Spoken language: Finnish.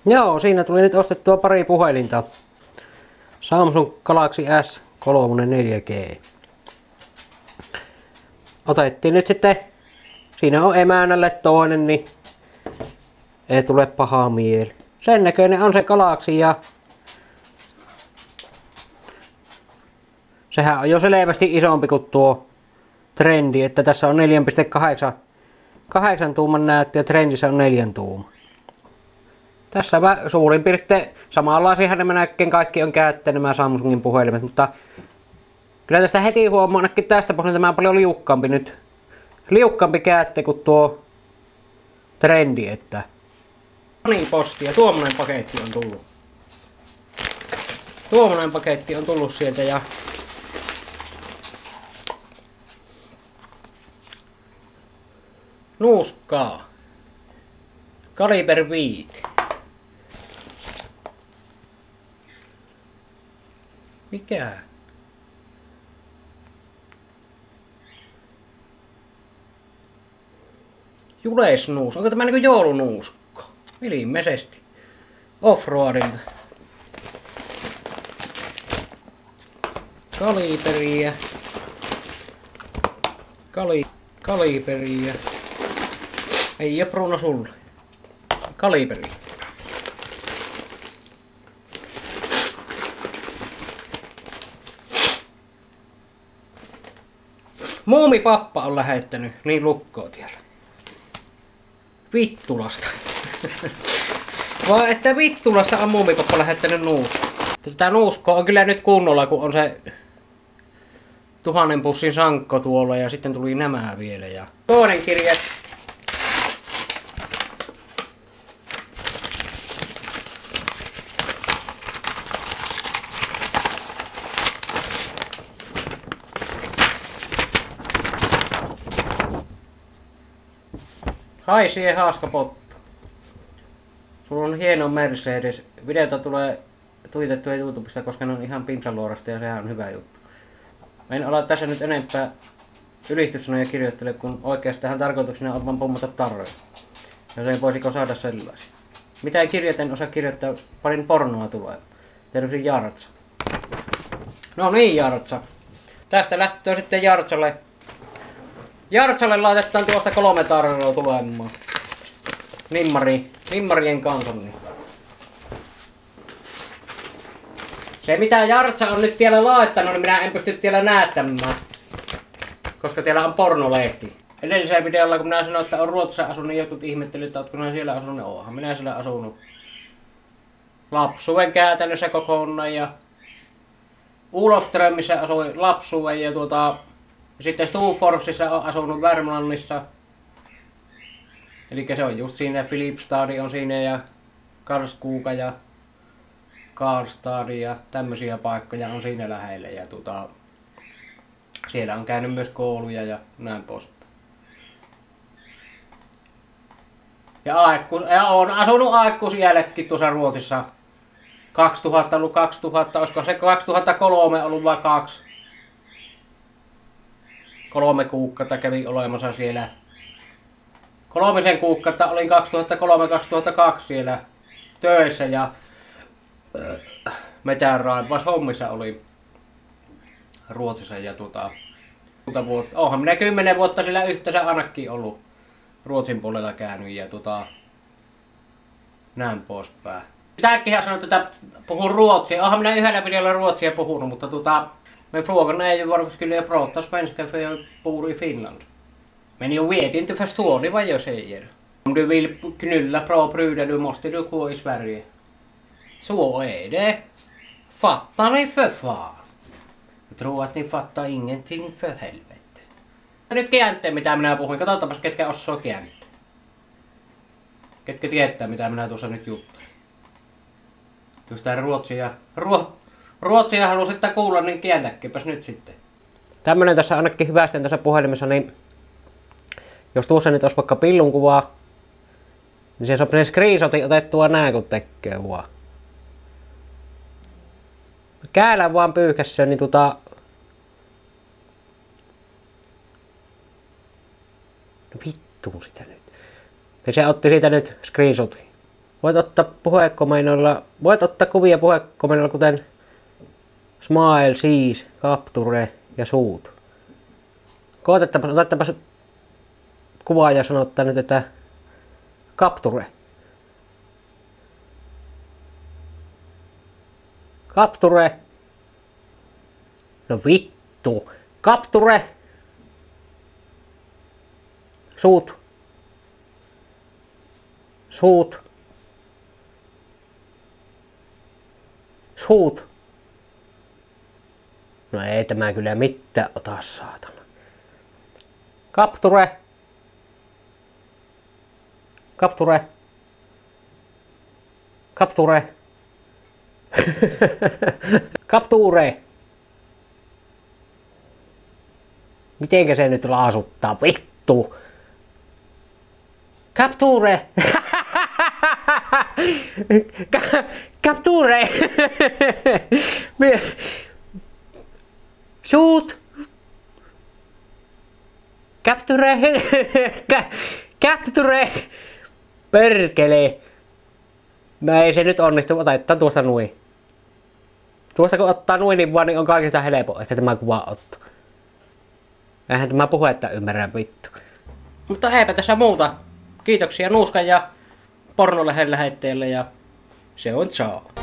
Joo, siinä tuli nyt ostettua pari puhelinta. Samsung Galaxy S3 4G. Otettiin nyt sitten, siinä on emännälle toinen, niin ei tule pahaa mieli. Sen näköinen on se Galaxy ja sehän on jo selvästi isompi kuin tuo Trendi, että tässä on 4,8 tuuman näyttö ja Trendissä on 4 tuuma. Tässä suurin piirtein samanlaisiahan nämä kaikki on käyttänyt nämä Samsungin puhelimet, mutta kyllä tästä heti huomaa ainakin tästä pohjalta tämä on paljon liukkaampi käyttö kuin tuo Trendi, että niin posti ja tuommoinen paketti on tullut. Tuommoinen paketti on tullut sieltä ja nuuskaa. Kaliber 5. Mikä? Julesnuus. Onko tämä niinku joulunuuskko? Ilmeisesti. Offroadilta. Kaliberia. Kaliberia. Ei oo Bruno sulle. Kaliberi. Muumipappa on lähettänyt niin lukkoa tiellä. Vittulasta. Vaan että Vittulasta on muumipappa lähettänyt nuuskoa. Tätä nuuskoa on kyllä nyt kunnolla, kun on se 1000 pussin sankko tuolla ja sitten tuli nämä vielä. Ja toinen kirje. Hai siihen haaskapottu. Sulla on hieno Mercedes. Videota tulee tuitettua YouTubesta, koska ne on ihan pinsaluorasta ja sehän on hyvä juttu. En ala tässä nyt enempää ylistyssanoja kirjoittele, kun oikeastaan tarkoituksena on vaan pommata tarroja. Ja se voisiko saada sellaisia. Mitä ei kirjoita, en osaa kirjoittaa, parin pornoa tulee. Terveisiin Jartsa. No niin Jartsa. Tästä lähtee sitten Jartsalle. Jartsalle laitetaan tuosta 3 tarroa tulemaan. Nimmarien kanssa. Se mitä Jartsa on nyt siellä laittanut, niin minä en pysty siellä näyttämään. Koska siellä on pornolehti. Edellisellä videolla kun minä sanoin, että on Ruotsissa asunut, niin jotkut ihmettelyt, että ootko siellä asunut. Oonhan minä siellä asunut lapsuuden käytännössä kokonaan ja Olofströmissä asuin lapsuuden ja sitten Storforsissa on asunut Värmlannissa. Eli se on just siinä, Filipstad on siinä ja Karlskoga ja Karlstad ja tämmöisiä paikkoja on siinä lähellä. Ja siellä on käynyt myös kouluja ja näin poispäin. Ja on asunut aikuisiällekin tuossa Ruotsissa. 2000, olisiko se 2003 ollut vai 3 kuukautta kävin olemassa siellä. 3 kuukautta olin 2003-2002 siellä töissä ja metänraivas hommissa oli Ruotsissa ja vuotta. Oonhan minä 10 vuotta sillä yhteensä ainakin ollut Ruotsin puolella käynyt ja näin poispäin. Tämäkin sanoi, että puhun ruotsia. Oonhan minä yhdellä videolla ruotsia puhunut, mutta men frågan är ju varför skulle jag prata svenska för jag bor i Finland. Men jag vet inte, förstår ni vad jag säger? Om du vill knulla bra brudar, då måste du gå i Sverige. Så är det. Fattar ni för fan? Jag tror att ni fattar ingenting för helvete. Nyt kääntää mitä minä puhuin. Katsotaanpas ketkä osaa kääntää. Ketkä tietää mitä minä tuossa nyt juttelin. Jos tää Ruotsia halusitte kuulla, niin kääntäkääpäs nyt sitten. Tämmönen tässä ainakin hyvästi tässä puhelimessa, niin jos tuossa nyt olisi vaikka pillun kuvaa, niin se sopii screenshotin otettua nää kun tekee vaan. Käällä vaan pyyhkässä, niin No vittu sitä nyt. Ja se otti siitä nyt screenshotin. Voit ottaa puhekomennolla, voit ottaa kuvia puhekomennolla kuten smile, siis, capture ja suut. Otettapas kuvaa ja sanottaa nyt, että capture. Capture. No vittu. Capture. Suut. Suut. Suut. No ei tämä kyllä mitään ota, saatana. Capture. Capture. Capture. Capture. Mitenkä se nyt laasuttaa? Vittu. Capture. Capture. Shoot. Capture. Capture. Perkele. No ei se nyt onnistu. Otetaan tuosta noin. Tuosta kun ottaa noin, niin vaan niin on kaikista helppo, että tämä kuva ottaa. Eihän tämä puhetta ymmärrä vittu. Mutta eipä tässä muuta. Kiitoksia Nuuskan ja pornolehen lähettäjälle ja se on ciao.